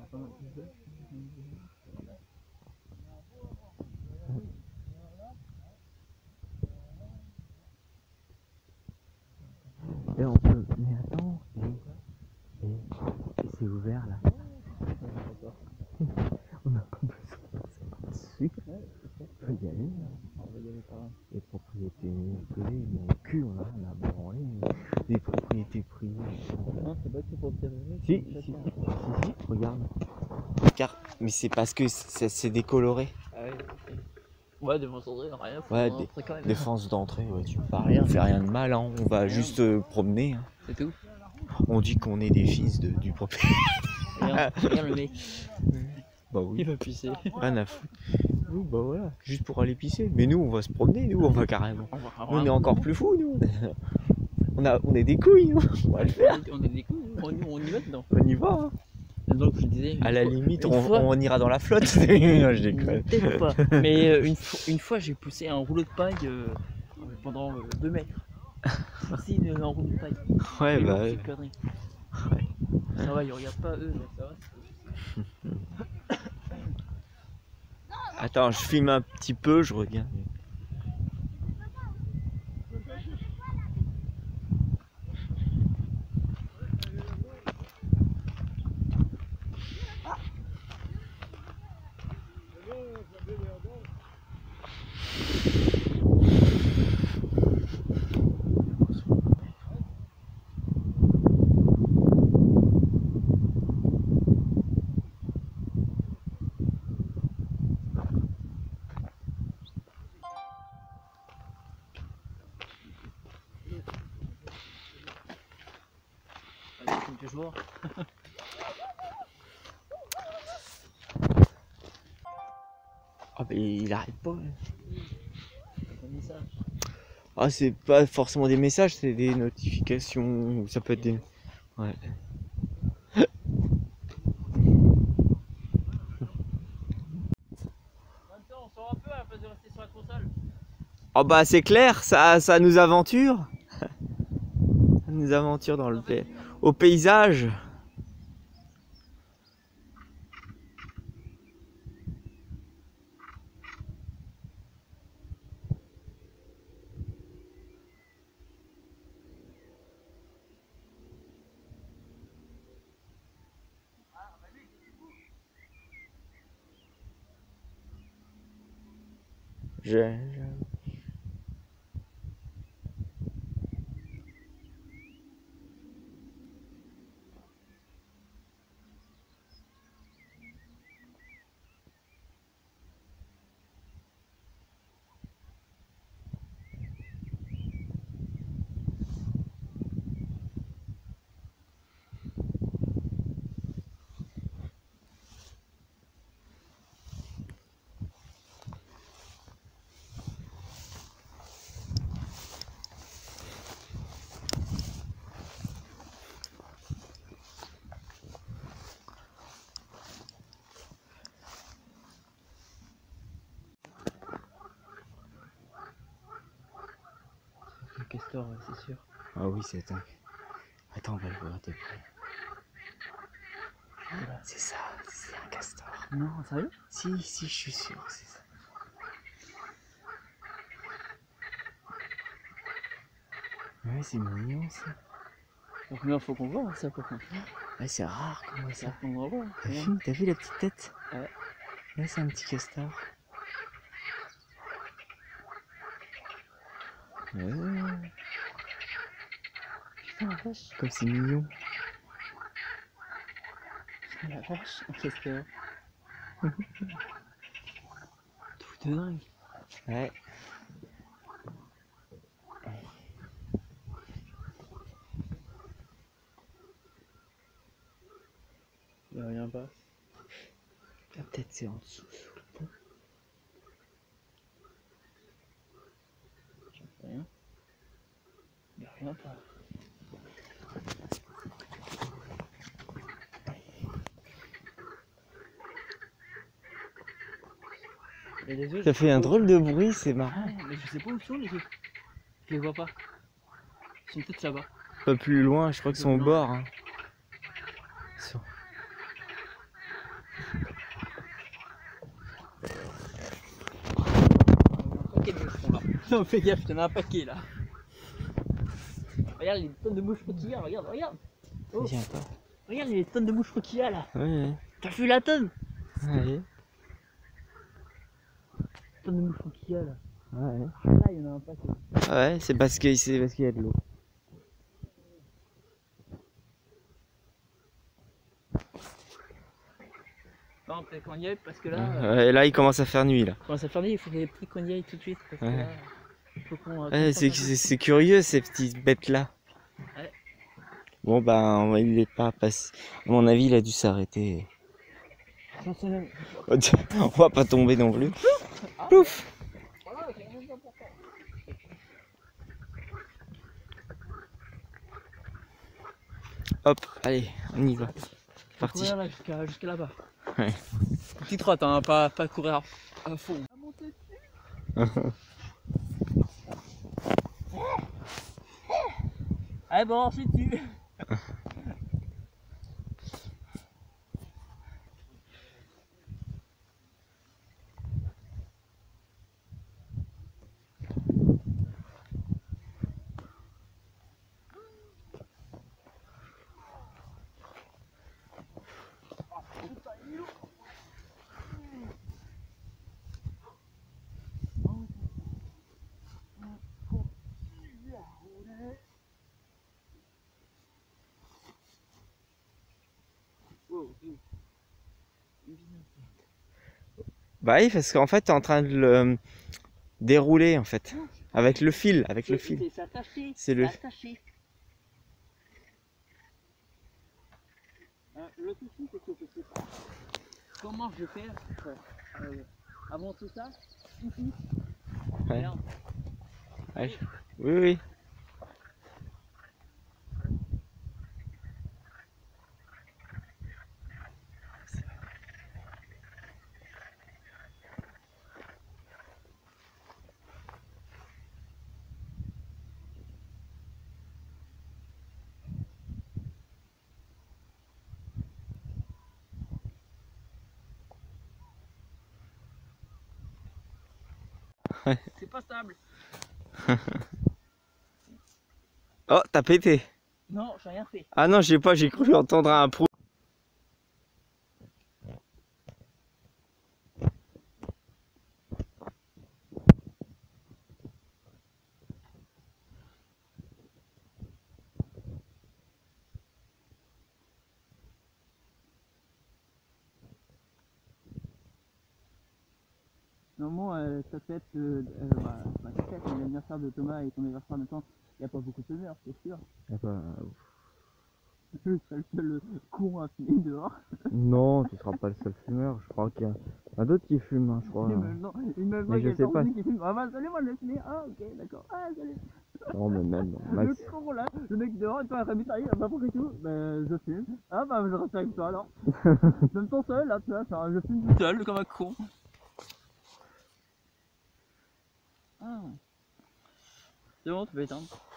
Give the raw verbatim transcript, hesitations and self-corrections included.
Et on peut... Mais attends, et, et, et c'est ouvert là. On a pas besoin de passer par-dessus. On peut y aller. On va y aller par là. Les propriétés privées, mon cul, on a rien à branler. Les propriétés privées. Non, c'est pas que c'est pour terminer. Si, si, si, si, regarde. Car, mais c'est parce que c'est décoloré. Ah ouais. Ouais, défense d'entrée, rien. Ouais, dé défense d'entrée, ouais, tu parles. On fait rien de mal, hein. On va rien. juste euh, promener. Hein. C'est tout. On dit qu'on est des fils de, du propriétaire. Regarde, regarde le mec. Bah oui. Il va pisser. Rien à foutre. Oui, bah voilà, juste pour aller pisser. Mais nous, on va se promener, nous, on va carrément. On, va nous, on est encore plus fous, nous. On, a, on est des couilles, nous. On va le faire. On est des couilles, on, on y va dedans. On y va. Hein. Donc, je disais, à la fois, limite, on, fois, on ira dans la flotte. Non, je déconne. Peut-être pas. Mais euh, une, une fois, j'ai poussé un rouleau de paille euh, pendant euh, deux mètres. Merci, un rouleau de paille. Ouais, et bah. bon, Ouais. Ouais. Ça va, ils regardent pas eux, mais ça va. Attends, je filme un petit peu, je reviens. Toujours. Ah mais il arrête pas. Ah c'est pas forcément des messages, c'est des notifications, ça peut être des... Ouais. On sort un peu à la place de rester sur la console. Oh bah c'est clair, ça, ça nous aventure. Ça nous aventure dans le pays, au paysage. Je, je... Castor, c'est sûr. Ah oui, c'est dingue. Attends, on va le voir de près. C'est ça, c'est un castor. Non, sérieux? Si, si, je suis sûr, c'est ça. Ouais, c'est mignon ça. Donc là, faut qu'on voit ça par contre. Ouais, c'est rare comment ça. On va voir. T'as vu, t'as vu la petite tête? Ouais. Là, c'est un petit castor. Ouais. Putain la vache. Comme c'est mignon. Putain la vache, un castor. Tout de dingue. Ouais. Il n'y a rien pas. Là, peut-être c'est en dessous sous le pont. J'en sais rien. Il n'y a rien pas. Et les œufs, Ça fait un drôle de bruit, c'est marrant. Ah, mais je sais pas où sont les œufs. Je les vois pas. Ils sont peut-être là-bas. Pas plus loin, je crois qu'ils sont au bord. Hein. Sur... Non, fais gaffe, t'en as un paquet là. Regarde les tonnes de moucherons qu'il y a, regarde, regarde. Oh. Viens pas. Regarde les tonnes de moucherons qu'il y a là. Ouais. T'as vu la tonne? Ouais. Tonne de moucherons qu'il y a là. Ouais. Là, il y en a un paquet. Ouais, c'est parce que c'est parce qu'il y a de l'eau. Non, peut-être qu'on y aille parce que là. Ouais, et là, il commence à faire nuit là. Quand ça fait nuit, il faut qu'on y aille tout de suite. Parce que Ouais. là, il faut qu'on. Ouais, qu'on c'est fasse un c'est- c'est curieux ces petites bêtes là. Ouais. Bon ben, il est pas passé. À mon avis, il a dû s'arrêter. peu. J'en sais même. On va pas tomber non plus. Pouf. Voilà, c'est rien d'important. Hop, allez, on y va. Faut Parti. courir là jusqu'à jusqu'à là-bas. Ouais. Petite trotte, hein, pas, pas courir à fond. Allez, bon, c'est tu. Bah oui, parce qu'en fait, t'es en train de le dérouler en fait. Avec le fil, avec le fil. C'est attaché. C'est le- attaché. Euh, le souci, c'est que je sais pas comment je vais faire pour euh, avancer ça ici. Ouais. Regarde. Ouais, je- Oui, oui. C'est pas stable. Oh, t'as pété. Non, j'ai rien fait. Ah non, j'ai pas, j'ai cru entendre un pro. Normalement, euh, ta fête, euh, euh, bah, bah, ta fête, l'anniversaire de Thomas et ton anniversaire de temps, il n'y a pas beaucoup de semeurs, c'est sûr. Je serai le seul con à fumer dehors. Non, tu seras pas le seul fumeur. Je crois qu'il y en a d'autres qui fument, hein, je crois. Et même, non, et même moi, Mais je j'ai sais pas. qui fume. Ah bah, salut, moi, je vais fumer. Ah, ok, d'accord. Ah, salut. Non, mais même, Max. Le con là, le mec dehors, et toi, Rémi, ça y est, bah, pourquoi et tout? Bah, je fume. Ah, bah, je reste avec toi alors. Je me sens seul là, tu vois, enfin, je fume tout seul comme un con. Ah. C'est bon, tu peux éteindre.